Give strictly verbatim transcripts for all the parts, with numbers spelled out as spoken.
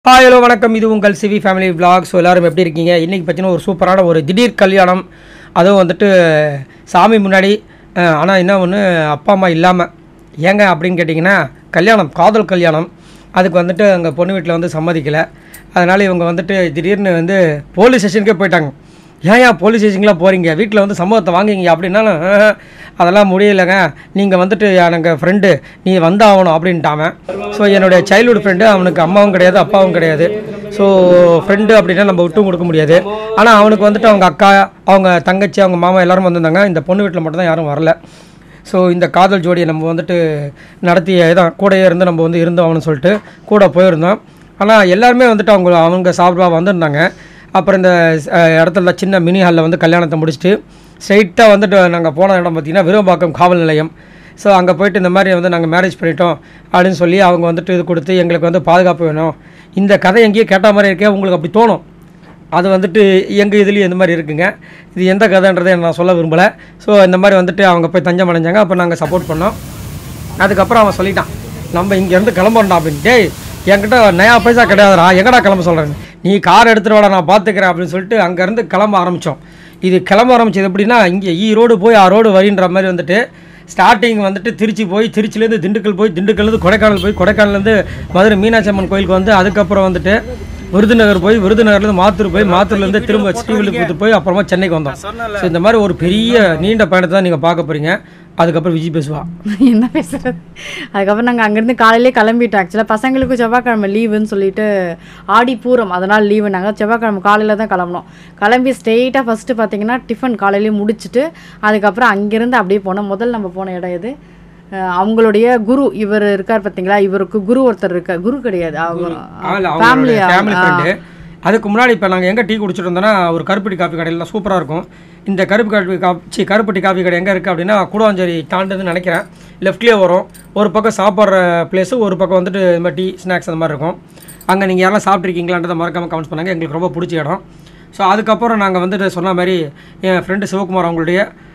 Hi hello வணக்கம். இது உங்கள் சிவி ஃபேமிலி விளாக். ஸோ எல்லோரும் எப்படி இருக்கீங்க? இன்றைக்கி பார்த்தீங்கன்னா ஒரு சூப்பரான ஒரு திடீர் கல்யாணம். அதுவும் வந்துட்டு சாமி முன்னாடி. ஆனால் என்ன ஒன்று, அப்பா அம்மா இல்லாமல். ஏங்க அப்படின்னு கேட்டிங்கன்னா, கல்யாணம் காதல் கல்யாணம். அதுக்கு வந்துட்டு அங்கே பொண்ணு வீட்டில் வந்து சம்மதிக்கலை. அதனால் இவங்க வந்துட்டு திடீர்னு வந்து போலீஸ் ஸ்டேஷனுக்கே போயிட்டாங்க. ஏன் ஏன் போலீஸ் ஸ்டேஷனுக்குலாம் போகிறீங்க? வீட்டில் வந்து சம்பவத்தை வாங்கிங்க அப்படின்னாலும் அதெல்லாம் முடியலைங்க, நீங்கள் வந்துட்டு எனக்கு ஃப்ரெண்டு, நீ வந்தாகணும் அப்படின்ட்டாம. ஸோ என்னுடைய சைல்டுஹுட் ஃப்ரெண்டு, அவனுக்கு அம்மாவும் கிடையாது அப்பாவும் கிடையாது. ஸோ ஃப்ரெண்டு அப்படின்னா நம்ம விட்டும் கொடுக்க முடியாது. ஆனால் அவனுக்கு வந்துட்டு அவங்க அக்கா, அவங்க தங்கச்சி, அவங்க மாமா எல்லோரும் வந்திருந்தாங்க. இந்த பொண்ணு வீட்டில் மட்டும்தான் யாரும் வரல. ஸோ இந்த காதல் ஜோடியை நம்ம வந்துட்டு நடத்திய இதான் கூடையே இருந்து நம்ம வந்து இருந்தோம்னு சொல்லிட்டு கூட போயிருந்தோம். ஆனால் எல்லாருமே வந்துட்டு அவங்க அவங்க சாப்பிடுவா வந்திருந்தாங்க. அப்புறம் இந்த இடத்துல சின்ன மினி ஹாலில் வந்து கல்யாணத்தை முடிச்சுட்டு ஸ்ட்ரைட்டாக வந்துட்டு நாங்கள் போன இடம் பார்த்திங்கன்னா விரும்பாக்கம் காவல் நிலையம். ஸோ அங்கே போய்ட்டு இந்த மாதிரி வந்து நாங்கள் மேரேஜ் பண்ணிட்டோம் அப்படின்னு சொல்லி அவங்க வந்துட்டு இது கொடுத்து எங்களுக்கு வந்து பாதுகாப்பு வேணும். இந்த கதை எங்கேயோ கேட்ட மாதிரி இருக்கே, உங்களுக்கு அப்படி தோணும். அது வந்துட்டு எங்கள் இதுலேயும் இந்த மாதிரி இருக்குங்க. இது எந்த கதைன்றதை நான் சொல்ல விரும்பலை. ஸோ இந்த மாதிரி வந்துட்டு அவங்க போய் தஞ்சம் அடைஞ்சாங்க. அப்போ நாங்கள் சப்போர்ட் பண்ணோம். அதுக்கப்புறம் அவன் சொல்லிட்டான், நம்ம இங்கேருந்து கிளம்புறோம்டா அப்படின்னு. டேய், என்கிட்ட நயா பைசா கிடையாதுடா, எங்கடா கிளம்ப சொல்கிறேன், நீ கார் எடுத்துகிட்டு வாடா, நான் பார்த்துக்கிறேன் அப்படின்னு சொல்லிட்டு அங்கேருந்து கிளம்ப ஆரம்பித்தோம். இது கிளம்ப ஆரம்பிச்சது எப்படின்னா, இங்கே ஈரோடு போய் ஆரோடு வரின்ற மாதிரி வந்துட்டு ஸ்டார்டிங் வந்துட்டு திருச்சி போய், திருச்சிலேருந்து திண்டுக்கல் போய், திண்டுக்கல்லேருந்து கொடைக்கானல் போய், கொடைக்கானல்லேருந்து மதுரை மீனாட்சி அம்மன் கோயிலுக்கு வந்து, அதுக்கப்புறம் வந்துட்டு விருதுநகர் போய், விருதுநகர்லேருந்து மாத்தூர் போய், மாத்தூர்லேருந்து திரும்ப ஸ்ரீவில்லிபுத்தூர் போய், அப்புறமா சென்னைக்கு வந்தோம். ஸோ இந்த மாதிரி ஒரு பெரிய நீண்ட பயணத்தை தான் நீங்கள் பார்க்க போகிறீங்க. அதுக்கப்புறம் விஜய் பேசுவா. என்ன பேசுகிறது? அதுக்கப்புறம் நாங்கள் அங்கேருந்து காலையிலே கிளம்பிட்டோம். ஆக்சுவலாக பசங்களுக்கு செவ்வாய்க்கிழமை லீவுன்னு சொல்லிட்டு ஆடி பூரம், அதனால் லீவு. நாங்கள் செவ்வாய்க்கிழமை காலையில் தான் கிளம்புனோம். கிளம்பி ஸ்ட்ரெயிட்டாக ஃபஸ்ட்டு பார்த்தீங்கன்னா டிஃபன் காலையிலேயே முடிச்சுட்டு அதுக்கப்புறம் அங்கேருந்து அப்படியே போனோம். முதல் நம்ம போன இடம் எது, அவங்களுடைய குரு இவர் இருக்கார் பார்த்தீங்களா, இவருக்கு குரு ஒருத்தர் இருக்கார். குரு கிடையாது, அவங்க ஃபேமிலி ஃப்ரெண்டு. அதுக்கு முன்னாடி இப்போ நாங்கள் எங்கே டீ குடிச்சிட்டு இருந்தோன்னா, ஒரு கருப்பட்டி காஃபி கடையில் சூப்பராக இருக்கும். இந்த கருப்பு காஃபி காஃபி கருப்பட்டி காஃபி கடை எங்கே இருக்குது அப்படின்னா, கூடவாஞ்சேரி தாண்டதுன்னு நினைக்கிறேன். லெஃப்ட்லேயே வரும். ஒரு பக்கம் சாப்பிட்ற பிளேஸு, ஒரு பக்கம் வந்துட்டு இந்த மாதிரி டீ ஸ்நாக்ஸ் அந்த மாதிரி இருக்கும். அங்கே நீங்கள் யாரெல்லாம் சாப்பிட்ருக்கீங்களான்றதை மறக்காமல் கமெண்ட்ஸ் பண்ணாங்க. எங்களுக்கு ரொம்ப பிடிச்ச இடம். ஸோ அதுக்கப்புறம் நாங்கள் வந்துட்டு சொன்ன மாதிரி என் ஃப்ரெண்டு சிவகுமார் அவங்களுடைய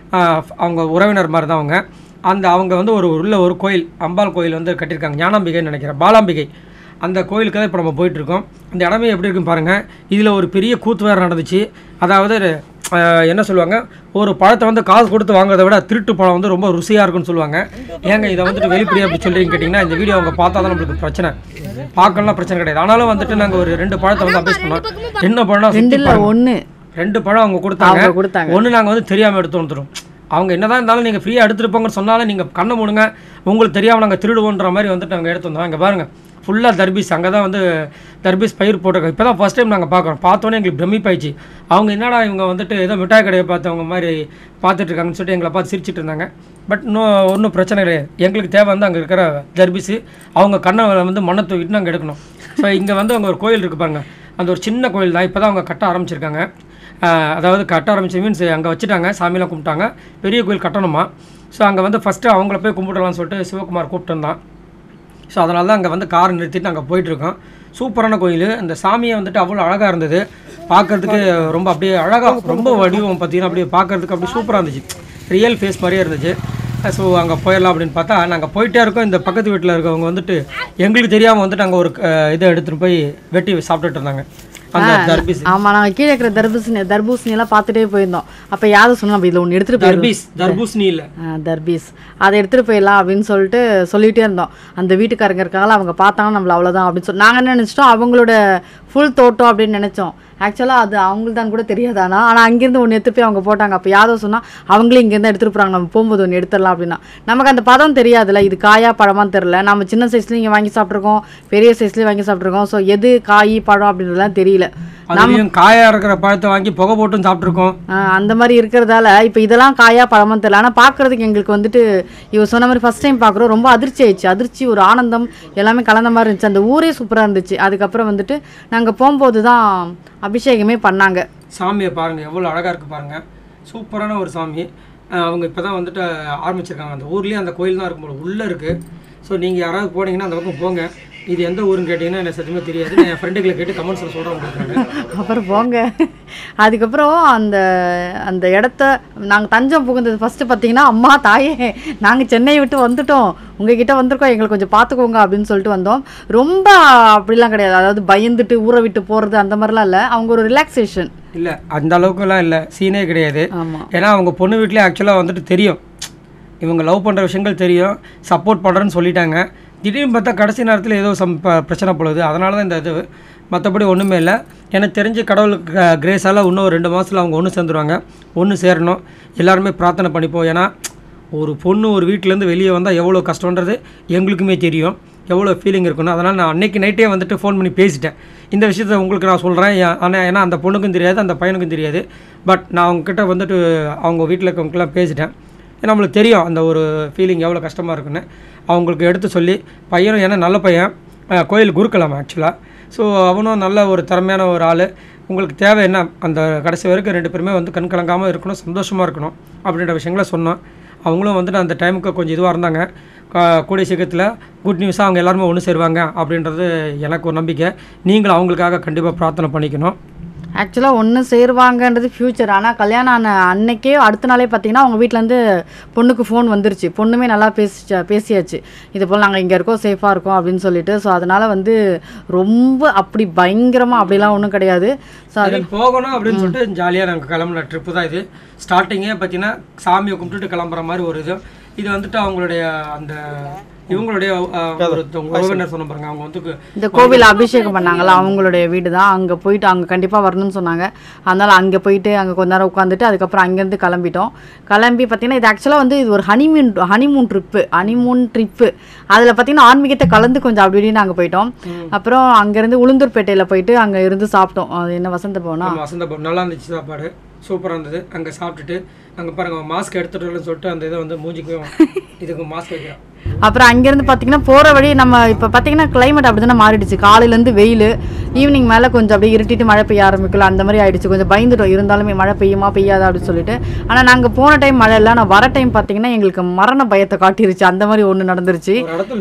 அவங்க உறவினர் மாதிரி தான் அவங்க. அந்த அவங்க வந்து ஒரு உள்ள ஒரு கோயில், அம்பாள் கோயில் வந்து கட்டியிருக்காங்க, ஞானாம்பிகைன்னு நினைக்கிறேன், பாலாம்பிகை. அந்த கோயிலுக்கு தான் இப்போ நம்ம போயிட்டுருக்கோம். அந்த இடமே எப்படி இருக்குன்னு பாருங்கள். இதில் ஒரு பெரிய கூத்து வேறு நடந்துச்சு. அதாவது என்ன சொல்லுவாங்க, ஒரு பழத்தை வந்து காசு கொடுத்து வாங்குறத விட திருட்டு பழம் வந்து ரொம்ப ருசியாக இருக்குன்னு சொல்லுவாங்க. ஏங்க இதை வந்துட்டு வெளிப்படையாக அப்படி சொல்கிறீங்கன்னு கேட்டிங்கன்னா, இந்த வீடியோ அவங்க பார்த்தா தான் நம்மளுக்கு பிரச்சனை. பார்க்கலாம் பிரச்சனை கிடையாது. ஆனாலும் வந்துட்டு நாங்கள் ஒரு ரெண்டு பழத்தை வந்து அபேஸ் பண்ணோம். என்ன பழம், ரெண்டு ஒன்று ரெண்டு பழம் அவங்க கொடுத்தாங்க. கொடுத்தாங்க ஒன்று நாங்கள் வந்து தெரியாமல் எடுத்து வந்துடும். அவங்க என்ன தான் இருந்தாலும் நீங்கள் ஃப்ரீயாக எடுத்துருப்போங்கன்னு சொன்னாலும் நீங்கள் கண்ணை மூடுங்க, உங்களுக்கு தெரியாமல் நாங்கள் திருடுவோன்ற மாதிரி வந்துட்டு நாங்கள் எடுத்து வந்தோம். இங்கே பாருங்கள், ஃபுல்லாக தர்பீஸ். அங்கே தான் வந்து தர்பீஸ் பயிர் போட்டிருக்கோம். இப்போ தான் ஃபஸ்ட் டைம் நாங்கள் பார்க்குறோம். பார்த்தோன்னே எங்களுக்கு பிரமிப்பாயிடுச்சு. அவங்க என்னடா இவங்க வந்துட்டு ஏதோ மிட்டாய் கடையை பார்த்தவங்க மாதிரி பார்த்துட்ருக்காங்கன்னு சொல்லிட்டு எங்களை பார்த்து சிரிச்சிட்டு இருந்தாங்க. பட் இன்னும் ஒன்றும் பிரச்சனை கிடையாது. எங்களுக்கு தேவை வந்து அங்கே இருக்கிற தர்பீஸு. அவங்க கண்ணை வந்து மண்ணை தூக்கிட்டு நாங்கள் எடுக்கணும். ஸோ இங்கே வந்து அங்கே ஒரு கோயில் இருக்குது பாருங்கள். அந்த ஒரு சின்ன கோயில் தான். இப்போ தான் அவங்க கட்ட ஆரம்பிச்சிருக்காங்க. அதாவது கட்ட ஆரம்பிச்சு மீன்ஸ் அங்கே வச்சுட்டாங்க, சாமியெலாம் கும்பிட்டாங்க. பெரிய கோயில் கட்டணுமா. ஸோ அங்கே வந்து ஃபஸ்ட்டு அவங்கள போய் கும்பிடலாம்னு சொல்லிட்டு சிவகுமார் கூப்பிட்டு வந்தான். ஸோ அதனால தான் அங்கே வந்து காரை நிறுத்திட்டு நாங்கள் போயிட்டுருக்கோம். சூப்பரான கோயில். அந்த சாமியை வந்துட்டு அவ்வளோ அழகாக இருந்தது பார்க்குறதுக்கு. ரொம்ப அப்படியே அழகாக, ரொம்ப வடிவம் பார்த்திங்கன்னா அப்படியே பார்க்குறதுக்கு அப்படியே சூப்பராக இருந்துச்சு. ரியல் ஃபேஸ் மாதிரியே இருந்துச்சு. ஸோ அங்கே போயிடலாம் அப்படின்னு பார்த்தா நாங்கள் போயிட்டே இருக்கோம். இந்த பக்கத்து வீட்டில் இருக்கவங்க வந்துட்டு எங்களுக்கு தெரியாமல் வந்துட்டு அங்கே ஒரு இதை எடுத்துகிட்டு போய் வெட்டி சாப்பிட்டுட்டு இருந்தாங்க. ஆமா, நாங்க கீழே இருக்கிற தர்பூசணி தர்பூசணி எல்லாம் பார்த்துட்டே போயிருந்தோம். அப்ப யாரும் சொன்னா நம்ம இதுல ஒண்ணு எடுத்துட்டு போயிருந்தோம். தர்பூசணி இல்ல, தர்பீஸ். அதை எடுத்துட்டு போயிடலாம் அப்படின்னு சொல்லிட்டு சொல்லிட்டே இருந்தோம். அந்த வீட்டுக்காரங்க இருக்காங்களா, அவங்க பார்த்தாங்கன்னா நம்மள அவ்வளவுதான் அப்படின்னு சொல்லி நாங்க என்ன நினைச்சிட்டோம், அவங்களோட ஃபுல் தோட்டம் அப்படின்னு நினைச்சோம். ஆக்சுவலாக அது அவங்களுக்கு தான் கூட தெரியாதானா. ஆனால் அங்கேருந்து ஒன்று எடுத்து போய் அவங்க போட்டாங்க. அப்போ யாதோ சொன்னால் அவங்களே இங்கேருந்து எடுத்துகிட்டு போகிறாங்க, நம்ம போகும்போது ஒன்று எடுத்துடலாம் அப்படின்னா. நமக்கு அந்த பதம் தெரியாதுல்ல, இது காயா பழமான்னு தெரில. நம்ம சின்ன சைஸ்லேயும் இங்கே வாங்கி சாப்பிட்ருக்கோம், பெரிய சைஸ்லேயும் வாங்கி சாப்பிட்ருக்கோம். ஸோ எது காய் பழம் அப்படின்றதுலாம் தெரியல. நம்ம காயா இருக்கிற பழத்தை வாங்கி புகை போட்டும் சாப்பிட்ருக்கோம். அந்த மாதிரி இருக்கிறதால இப்போ இதெல்லாம் காயா பழமான்னு தெரியல. ஆனால் பார்க்குறதுக்கு எங்களுக்கு வந்துட்டு இவர் சொன்ன மாதிரி ஃபஸ்ட் டைம் பார்க்குறோம். ரொம்ப அதிர்ச்சி ஆயிடுச்சு. அதிர்ச்சி, ஒரு ஆனந்தம் எல்லாமே கலந்த மாதிரி இருந்துச்சு. அந்த ஊரே சூப்பராக இருந்துச்சு. அதுக்கப்புறம் வந்துட்டு நாங்கள் போகும்போது தான் அபிஷேகமே பண்ணாங்க. சாமியை பாருங்கள், எவ்வளோ அழகாக இருக்குது பாருங்கள். சூப்பரான ஒரு சாமி. அவங்க இப்போ தான் வந்துட்டு ஆரம்பிச்சிருக்காங்க. அந்த ஊர்லேயே அந்த கோயில் தான் இருக்கும் போது உள்ளே இருக்குது. ஸோ நீங்கள் யாராவது போனீங்கன்னா அந்த பக்கம் போங்க. இது எந்த ஊருன்னு கேட்டிங்கன்னா எனக்கு சத்தியமாக தெரியாது. நான் என் ஃப்ரெண்டுகளை கேட்டு கமெண்ட்ஸில் சொல்கிறேன் உங்களுக்கு. அப்புறம் போங்க. அதுக்கப்புறம் அந்த அந்த இடத்த நாங்கள் தஞ்சம் புகுந்தது ஃபஸ்ட்டு பார்த்தீங்கன்னா, அம்மா தாயே நாங்கள் சென்னையை விட்டு வந்துட்டோம், உங்ககிட்ட வந்திருக்கோம், எங்களை கொஞ்சம் பார்த்துக்கோங்க அப்படின்னு சொல்லிட்டு வந்தோம். ரொம்ப அப்படிலாம் கிடையாது, அதாவது பயந்துட்டு ஊரை விட்டு போகிறது அந்த மாதிரிலாம் இல்லை. அவங்க ஒரு ரிலாக்ஸேஷன் இல்லை, அந்த அளவுக்குலாம் இல்லை, சீனே கிடையாது. ஆமாம். ஏன்னா அவங்க பொண்ணு வீட்டிலே ஆக்சுவலாக வந்துட்டு தெரியும், இவங்க லவ் பண்ணுற விஷயங்கள் தெரியும், சப்போர்ட் பண்ணுறேன்னு சொல்லிட்டாங்க. திடீர்னு பார்த்தா கடைசி நேரத்தில் ஏதோ சம் பிரச்சனை போடுது, அதனால தான் இந்த இது. மற்றபடி ஒன்றுமே இல்லை. எனக்கு தெரிஞ்சு கடவுளுக்கு கிரேஸால் இன்னும் ரெண்டு மாதத்தில் அவங்க ஒன்று சேர்ந்துருவாங்க. ஒன்று சேரணும், எல்லாருமே பிரார்த்தனை பண்ணிப்போம். ஏன்னா ஒரு பொண்ணு ஒரு வீட்டிலேருந்து வெளியே வந்தால் எவ்வளோ கஷ்டன்றது எங்களுக்குமே தெரியும், எவ்வளோ ஃபீலிங் இருக்குன்னு. அதனால் நான் அன்றைக்கி நைட்டே வந்துட்டு ஃபோன் பண்ணி பேசிட்டேன். இந்த விஷயத்த உங்களுக்கு நான் சொல்கிறேன். ஆனால் ஏன்னா அந்த பொண்ணுக்கும் தெரியாது, அந்த பையனுக்கும் தெரியாது. பட் நான் அவங்கக்கிட்ட வந்துட்டு அவங்க வீட்டில் இருக்கவங்களாம் பேசிட்டேன். நம்மளுக்கு தெரியும் அந்த ஒரு ஃபீலிங் எவ்வளோ கஷ்டமாக இருக்குன்னு. அவங்களுக்கு எடுத்து சொல்லி, பையனும் ஏன்னா நல்ல பையன், கோயில் குருக்கலாம் ஆக்சுவலாக. ஸோ அவனும் நல்ல ஒரு திறமையான ஒரு ஆள். உங்களுக்கு தேவை என்ன, அந்த கடைசி வரைக்கும் ரெண்டு பேருமே வந்து கண் கலங்காமல் இருக்கணும், சந்தோஷமாக இருக்கணும் அப்படின்ற விஷயங்களை சொன்னோம். அவங்களும் வந்துட்டு அந்த டைமுக்கு கொஞ்சம் இதுவாக இருந்தாங்க. கூடிய சீக்கிரத்தில் குட் நியூஸாக அவங்க எல்லாருமே ஒன்று சேருவாங்க அப்படின்றது எனக்கு ஒரு நம்பிக்கை. நீங்களும் அவங்களுக்காக கண்டிப்பாக பிரார்த்தனை பண்ணிக்கணும். ஆக்சுவலாக ஒன்று சேருவாங்கன்றது ஃப்யூச்சர். ஆனால் கல்யாணம் ஆன அன்னைக்கே அடுத்த நாளே பார்த்தீங்கன்னா அவங்க வீட்டிலேருந்து பொண்ணுக்கு ஃபோன் வந்துருச்சு. பொண்ணுமே நல்லா பேசிச்சா பேசியாச்சு இது போல் நாங்கள் இங்கே இருக்கோம், சேஃபாக இருக்கோம் அப்படின்னு சொல்லிட்டு. ஸோ அதனால் வந்து ரொம்ப அப்படி பயங்கரமாக அப்படிலாம் ஒன்றும் கிடையாது. ஸோ அது போகணும் அப்படின்னு சொல்லிட்டு ஜாலியாக நாங்கள் கிளம்புன ட்ரிப்பு தான் இது. ஸ்டார்டிங்கே பார்த்தீங்கன்னா சாமியை கும்பிட்டுட்டு கிளம்புற மாதிரி ஒரு இது. இது வந்துட்டு அவங்களுடைய அந்த இவங்களுடைய உறவினர் சொன்ன பாருங்க, அவங்க வந்து இந்த கோவில் அபிஷேகம் பண்ணாங்களா, அவங்களுடைய வீடு தான். அங்கே போயிட்டு அங்கே கண்டிப்பாக வரணும்னு சொன்னாங்க. அதனால் அங்கே போயிட்டு அங்கே கொஞ்ச நேரம் உட்காந்துட்டு அதுக்கப்புறம் அங்கேருந்து கிளம்பிட்டோம். கிளம்பி பார்த்தீங்கன்னா இது ஆக்சுவலாக வந்து இது ஒரு honeymoon honeymoon trip honeymoon trip அதில் பார்த்தீங்கன்னா ஆன்மீகத்தை கலந்து கொஞ்சம் அப்படி இப்படின்னு நாங்கள் போயிட்டோம். அப்புறம் அங்கேருந்து உளுந்தூர்பேட்டையில் போயிட்டு அங்கே இருந்து சாப்பிட்டோம். அது என்ன வசந்த பவனா, வசந்த பவன் நல்லா இருந்துச்சு, சாப்பாடு சூப்பராக இருந்தது. அங்கே சாப்பிட்டுட்டு அங்கே பாருங்க மாஸ்க் எடுத்துட்டு சொல்லிட்டு அந்த இதை வந்து மூஞ்சிக்கும் இதுக்கு மாஸ்க் வைக்கிறோம். அப்புறம் அங்கேருந்து பார்த்தீங்கன்னா போகிற வழி நம்ம இப்போ பார்த்தீங்கன்னா கிளைமேட் அப்படி தானே மாறிடுச்சு. காலையிலேருந்து வெயில், ஈவினிங் மேலே கொஞ்சம் அப்படியே இருட்டிட்டு மழை பெய்ய ஆரம்பிக்கல, அந்த மாதிரி ஆயிடுச்சு. கொஞ்சம் பயந்துட்டோம், இருந்தாலுமே மழை பெய்யுமா பெய்யாதா அப்படின்னு சொல்லிட்டு. ஆனால் நாங்கள் போன டைம் மழை இல்லை, நான் வர டைம் பார்த்தீங்கன்னா எங்களுக்கு மரண பயத்தை காட்டிருச்சு. அந்த மாதிரி ஒன்று நடந்துருச்சு.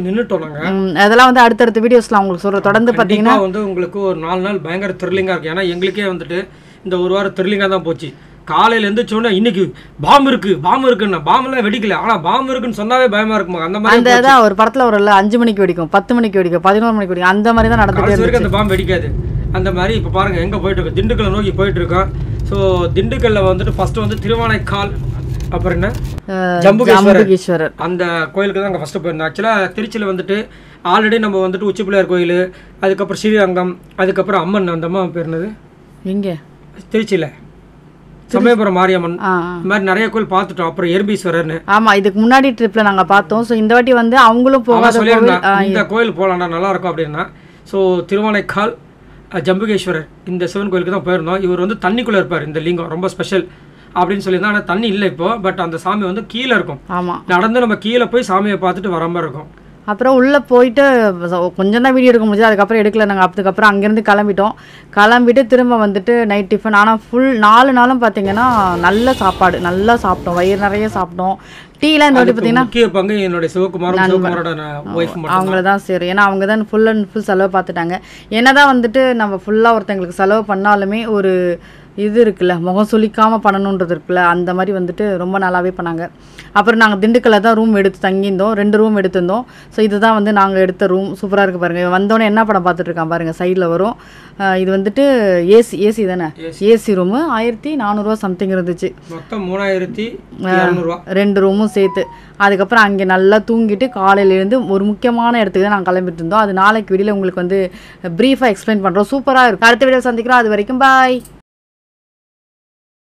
அதெல்லாம் வந்து அடுத்தடுத்த வீடியோஸ்லாம் உங்களுக்கு சொல்கிறேன். தொடர்ந்து பார்த்தீங்கன்னா வந்து உங்களுக்கு ஒரு நாலு நாள் பயங்கர த்ரில்லிங்காக இருக்குது. ஏன்னா எங்களுக்கே வந்துட்டு இந்த ஒரு வாரம் த்ரில்லிங்காக தான் போச்சு. காலையில் எழுந்திரிச்சோன்னா இன்னைக்கு பாம்பு இருக்கு பாம்பு இருக்குன்னு, பாம்பெல்லாம் வெடிக்கல, ஆனால் பாம்பு இருக்குன்னு சொன்னாவே பயமா இருக்குமா. அந்த மாதிரி அந்த தான் ஒரு படத்தில் ஒரு அஞ்சு மணிக்கு வெடிக்கும், பத்து மணிக்கு வெடிக்கும், பதினோரு மணிக்கு வெடிக்கும், அந்த மாதிரி தான் நடந்துட்டு அந்த பாம்பு வெடிக்காது. அந்த மாதிரி இப்போ பாருங்க எங்கே போயிட்டு இருக்கோம், திண்டுக்கல்லை நோக்கி போயிட்டு இருக்கோம். ஸோ திண்டுக்கல்ல வந்துட்டு ஃபர்ஸ்ட் வந்து திருவானைக்கால், அப்புறம் என்ன ஜம்புகேஸ்வரர், அந்த கோயிலுக்கு தான் அங்கே ஃபர்ஸ்ட் போயிருந்தோம். ஆக்சுவலாக திருச்சியில் வந்துட்டு ஆல்ரெடி நம்ம வந்துட்டு உச்சி பிள்ளையார் கோயில், அதுக்கப்புறம் ஸ்ரீரங்கம், அதுக்கப்புறம் அம்மன், அந்த அம்மா பேர் என்னது எங்கே திருச்சியில் சமயபுரம் மாரியம்மன், இந்த மாதிரி நிறைய கோயில் பார்த்துட்டோம். அப்புறம் எறும்பீஸ்வரர்னு. ஆமா, இதுக்கு முன்னாடி ட்ரிப்ல நாங்க பார்த்தோம். ஸோ இந்த வாட்டி வந்து அவங்களும் போகாத கோவில், இந்த கோயில் போகலாம்டா நல்லா இருக்கும் அப்படின்னா. ஸோ திருவானைக்கால் ஜம்புகேஸ்வரர் இந்த சிவன் கோயிலுக்கு தான் போயிருந்தோம். இவர் வந்து தண்ணிக்குள்ளே இருப்பார், இந்த லிங்கம் ரொம்ப ஸ்பெஷல் அப்படின்னு சொல்லியிருந்தா. ஆனால் தண்ணி இல்லை இப்போ, பட் அந்த சாமி வந்து கீழே இருக்கும். ஆமா, நடந்து நம்ம கீழே போய் சாமியை பார்த்துட்டு வர மாதிரி இருக்கும். அப்புறம் உள்ளே போயிட்டு கொஞ்சம் தான் வீடியோ எடுக்க முடியாது, அதுக்கப்புறம் எடுக்கல நாங்கள். அதுக்கப்புறம் அங்கேருந்து கிளம்பிட்டோம். கிளம்பிட்டு திரும்ப வந்துட்டு நைட் டிஃபன். ஆனால் ஃபுல் நாலு நாளும் பார்த்தீங்கன்னா நல்ல சாப்பாடு, நல்லா சாப்பிட்டோம், வயிறு நிறைய சாப்பிட்டோம். டீலாம் இந்த வாட்டி பார்த்தீங்கன்னா முக்கிய பங்கு என்னுடைய சிவகுமார் அவங்கள தான் சரி. ஏன்னா அவங்க தான் ஃபுல் அண்ட் ஃபுல் செலவு பார்த்துட்டாங்க. என்ன தான் வந்துட்டு நம்ம ஃபுல்லாக ஒருத்தங்களுக்கு செலவு பண்ணாலுமே ஒரு இது இருக்குல்ல, முகம் சொல்லிக்காமல் பண்ணணுன்றது இருக்குல்ல, அந்த மாதிரி வந்துட்டு ரொம்ப நல்லாவே பண்ணாங்க. அப்புறம் நாங்கள் திண்டுக்கல்ல தான் ரூம் எடுத்து தங்கியிருந்தோம், ரெண்டு ரூம் எடுத்திருந்தோம். ஸோ இதுதான் வந்து நாங்கள் எடுத்த ரூம். சூப்பராக இருக்குது பாருங்கள். வந்தோடனே என்ன படம் பார்த்துட்டு இருக்கான் பாருங்கள், சைடில் வரும். இது வந்துட்டு ஏசி ஏசி தானே, ஏசி ரூமு ஆயிரத்தி நானூறுரூவா சம்திங் இருந்துச்சு, மொத்தம் மூணாயிரத்தி ரெண்டு ரூமும் சேர்த்து. அதுக்கப்புறம் அங்கே நல்லா தூங்கிட்டு காலையிலேருந்து ஒரு முக்கியமான இடத்துக்கு தான் நாங்கள் கிளம்பிட்டு இருந்தோம். அது நாளைக்கு வீடியோவில் உங்களுக்கு வந்து ப்ரீஃபாக எக்ஸ்பிளைன் பண்ணுறோம். சூப்பராக இருக்கும். அடுத்த வீடியோ சந்திக்கிறோம். அது வரைக்கும் பாய்.